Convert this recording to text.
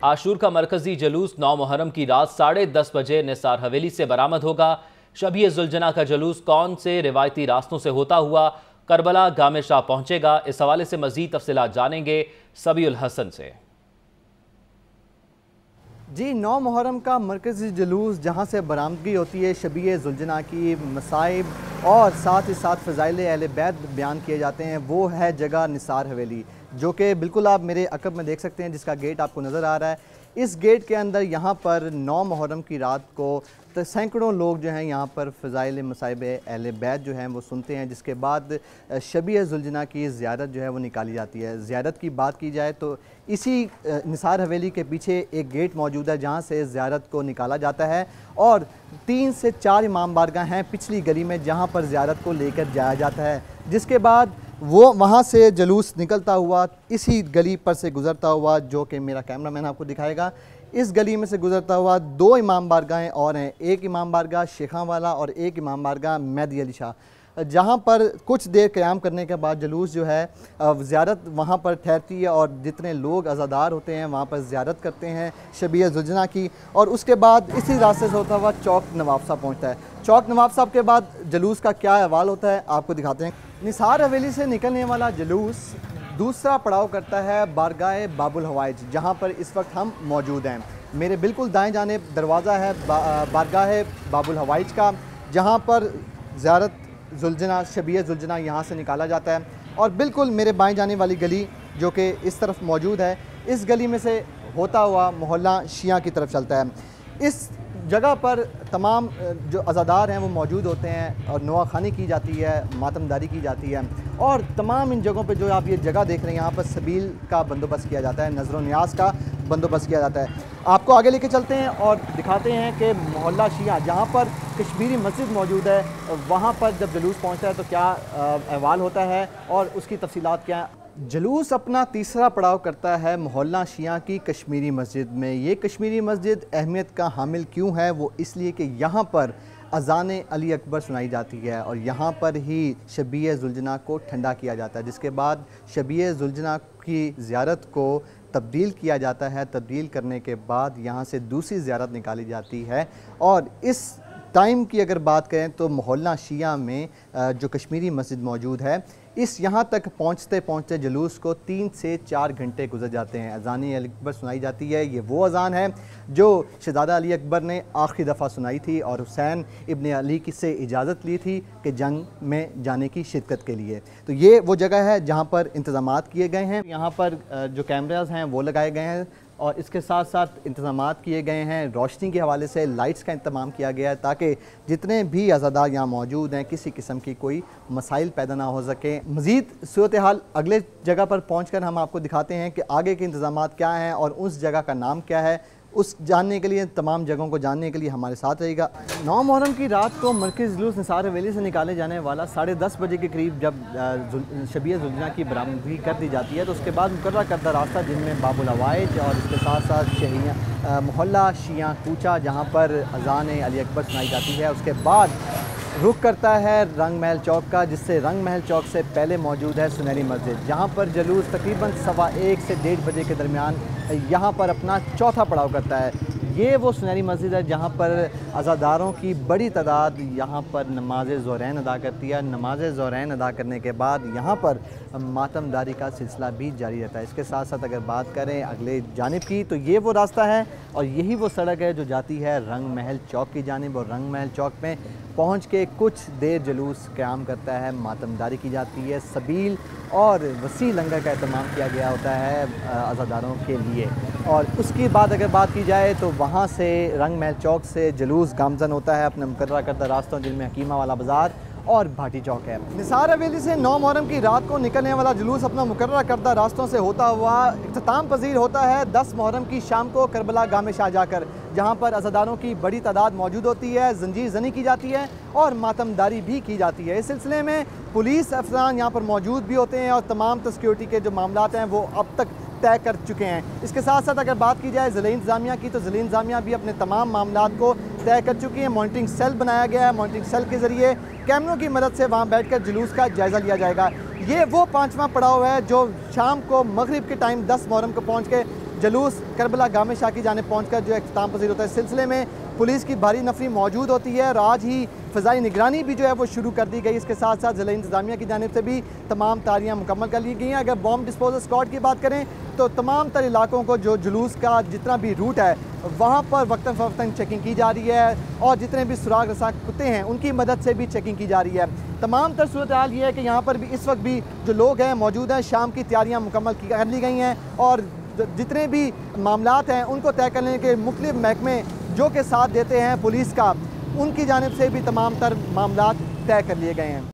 आशूर का मरकजी जुलूस 9 मुहर्रम की रात 10:30 बजे निसार हवेली से बरामद होगा। शबीए जुलजना का जुलूस कौन से रिवायती रास्तों से होता हुआ करबला गामे शाह पहुंचेगा, इस हवाले से मजीद तफसीलात जानेंगे सबीउल हसन से। जी, 9 मुहर्रम का मरकज़ी जुलूस जहाँ से बरामदगी होती है शबीए जुलजना की मसाइब और साथ ही साथ फ़ज़ाइल अहले बैत बयान किए जाते हैं, वो है जगह निसार हवेली, जो कि बिल्कुल आप मेरे अक़ब में देख सकते हैं, जिसका गेट आपको नज़र आ रहा है। इस गेट के अंदर यहाँ पर 9 मुहर्रम की रात को तो सैकड़ों लोग जो हैं यहाँ पर फ़ज़ाइल मसाइब अहले बैत जो हैं वो सुनते हैं, जिसके बाद शबीए जुलजना की ज़ियारत जो है वो निकाली जाती है। ज़ियारत की बात की जाए तो इसी निसार हवेली के पीछे एक गेट मौजूद है जहाँ से ज़ियारत को निकाला जाता है और 3 से 4 इमाम बारगाह हैं पिछली गली में जहाँ पर ज़ियारत को लेकर जाया जाता है, जिसके बाद वो वहाँ से जुलूस निकलता हुआ इसी गली पर से गुज़रता हुआ, जो कि मेरा कैमरामैन आपको दिखाएगा, इस गली में से गुज़रता हुआ 2 इमाम बारगाहें और हैं। एक इमाम बारगाह शेखां वाला और एक इमाम बारगाह मेहदी अली शाह, जहाँ पर कुछ देर क़याम करने के बाद जुलूस जो है ज़ियारत वहाँ पर ठहरती है और जितने लोग अज़ादार होते हैं वहाँ पर ज़ियारत करते हैं शबीए जुलजना की। और उसके बाद इसी रास्ते से होता हुआ चौक नवाब साहब पहुँचता है। चौक नवाब साहब के बाद जुलूस का क्या अहवाल होता है आपको दिखाते हैं। निसार हवेली से निकलने वाला जुलूस दूसरा पड़ाव करता है बारगाह बाबुल हवाइज, जहाँ पर इस वक्त हम मौजूद हैं। मेरे बिल्कुल दाएं जानिब दरवाज़ा है बारगाह बाबुल हवाइज का, जहाँ पर ज़ियारत जुलजना शबीए जुलजना यहाँ से निकाला जाता है। और बिल्कुल मेरे बाएं जाने वाली गली जो कि इस तरफ मौजूद है, इस गली में से होता हुआ मोहल्ला शिया की तरफ चलता है। इस जगह पर तमाम जो अज़ादार हैं वो मौजूद होते हैं और नवाखानी की जाती है, मातमदारी की जाती है और तमाम इन जगहों पे जो आप ये जगह देख रहे हैं यहाँ पर सबील का बंदोबस्त किया जाता है, नज़र न्याज का बंदोबस्त किया जाता है। आपको आगे लेके चलते हैं और दिखाते हैं कि मोहल्ला शिया जहाँ पर कश्मीरी मस्जिद मौजूद है, वहाँ पर जब जुलूस पहुँचता है तो क्या अहवाल होता है और उसकी तफसीलात क्या हैं। जुलूस अपना तीसरा पड़ाव करता है मोहल्ला शिया की कश्मीरी मस्जिद में। ये कश्मीरी मस्जिद अहमियत का हामिल क्यों है, वो इसलिए कि यहाँ पर अज़ान अली अकबर सुनाई जाती है और यहाँ पर ही शबीए जुलजना को ठंडा किया जाता है, जिसके बाद शबीए जुलजना की ज़ियारत को तब्दील किया जाता है। तब्दील करने के बाद यहाँ से दूसरी ज़ियारत निकाली जाती है और इस टाइम की अगर बात करें तो मोहल्ला शिया में जो कश्मीरी मस्जिद मौजूद है, इस यहाँ तक पहुँचते पहुँचते जुलूस को 3 से 4 घंटे गुजर जाते हैं। अज़ान अली अकबर सुनाई जाती है। ये वो अज़ान है जो शहज़ादा अली अकबर ने आखिरी दफ़ा सुनाई थी और हुसैन इब्न अली से इजाज़त ली थी कि जंग में जाने की शिरकत के लिए। तो ये वो जगह है जहाँ पर इंतज़ामात किए गए हैं। यहाँ पर जो कैमराज हैं वो लगाए गए हैं और इसके साथ साथ इंतज़ामात किए गए हैं। रोशनी के हवाले से लाइट्स का इंतज़ाम किया गया है ताकि जितने भी अज़ादार यहाँ मौजूद हैं किसी किस्म की कोई मसाइल पैदा ना हो सके। मज़ीद सूरत हाल अगले जगह पर पहुँच कर हम आपको दिखाते हैं कि आगे के इंतज़ामात क्या हैं और उस जगह का नाम क्या है। उस जानने के लिए, तमाम जगहों को जानने के लिए हमारे साथ रहेगा। 9 मुहर्रम की रात को मरकज़ी जुलूस निसार हवेली से निकाले जाने वाला 10:30 बजे के करीब जब शबीए जुलजना की बरामदगी कर दी जाती है तो उसके बाद मुकर्रर करदा रास्ता जिनमें बाबुल हवाइज और इसके साथ साथ शहिया मोहल्ला शिया कूचा जहाँ पर अज़ान अली अकबर सुनाई जाती है, उसके बाद रुख करता है रंग महल चौक का, जिससे रंग महल चौक से पहले मौजूद है सुनहरी मस्जिद, जहाँ पर जुलूस तकरीबन 1:15 से 1:30 बजे के दरमियान यहाँ पर अपना चौथा पड़ाव करता है। ये वो सुनहरी मस्जिद है जहाँ पर अज़ादारों की बड़ी तादाद यहाँ पर नमाज ज़ोहरैन अदा करती है। नमाज ज़ोहरैन अदा करने के बाद यहाँ पर मातमदारी का सिलसिला भी जारी रहता है। इसके साथ साथ अगर बात करें अगले जानिब की तो ये वो रास्ता है और यही वो सड़क है जो जाती है रंग महल चौक की जानिब और रंग महल चौक में पहुँच के कुछ देर जुलूस क़याम करता है, मातमदारी की जाती है, सबील और वसी लंगर का एहतमाम किया गया होता है अज़ादारों के लिए। और उसके बाद अगर बात की जाए तो वहाँ से रंग महल चौक से जुलूस गामज़न होता है अपने मुकर्रर करदा रास्तों जिनमें हकीमा वाला बाज़ार और भाटी चौक है। निसार हवेली से 9 मुहर्रम की रात को निकलने वाला जुलूस अपना मुकर्रर करदा रास्तों से होता हुआ इख्तिताम पजीर होता है 10 मुहर्रम की शाम को करबला गामे शाह जाकर, जहाँ पर अज़ादारों की बड़ी तादाद मौजूद होती है, जंजीर जनी की जाती है और मातमदारी भी की जाती है। इस सिलसिले में पुलिस अफसरान यहाँ पर मौजूद भी होते हैं और तमाम सिक्योरिटी के जो मामलात हैं वो अब तक तय कर चुके हैं। इसके साथ साथ अगर बात की जाए ज़िला इंतज़ामिया की तो ज़िला इंतज़ामिया भी अपने तमाम मामलात को तय कर चुकी है। मॉनिटरिंग सेल बनाया गया है, मॉनिटरिंग सेल के ज़रिए कैमरों की मदद से वहाँ बैठकर जुलूस का जायज़ा लिया जाएगा। ये वो 5वां पड़ाव है जो शाम को मगरिब के टाइम 10 मुहर्रम को पहुँच के जलूस करबला गामे शाह की जानिब पहुँच कर जो इख्तिताम पसीर होता है। इस सिलसिले में पुलिस की भारी नफरी मौजूद होती है और आज ही फ़िज़ाई निगरानी भी जो है वो शुरू कर दी गई। इसके साथ साथ ज़िला इंतज़ामिया की जानिब से भी तमाम तैयारियाँ मुकम्मल कर ली गई हैं। अगर बॉम्ब डिस्पोजल स्क्वाड की बात करें तो तमाम तर इलाकों को जो जुलूस का जितना भी रूट है वहाँ पर वक्तन फ़वक्तन चेकिंग की जा रही है और जितने भी सुराग रसा कुत्ते हैं उनकी मदद से भी चेकिंग की जा रही है। तमाम तर सूरत हाल ये है कि यहाँ पर भी इस वक्त भी जो लोग हैं मौजूद हैं, शाम की तैयारियाँ मुकम्मल कर ली गई हैं और जितने भी मामलात हैं उनको तय करने के मुख्तलिफ महकमे जो के साथ देते हैं पुलिस का, उनकी जानिब से भी तमाम तर मामलात तय कर लिए गए हैं।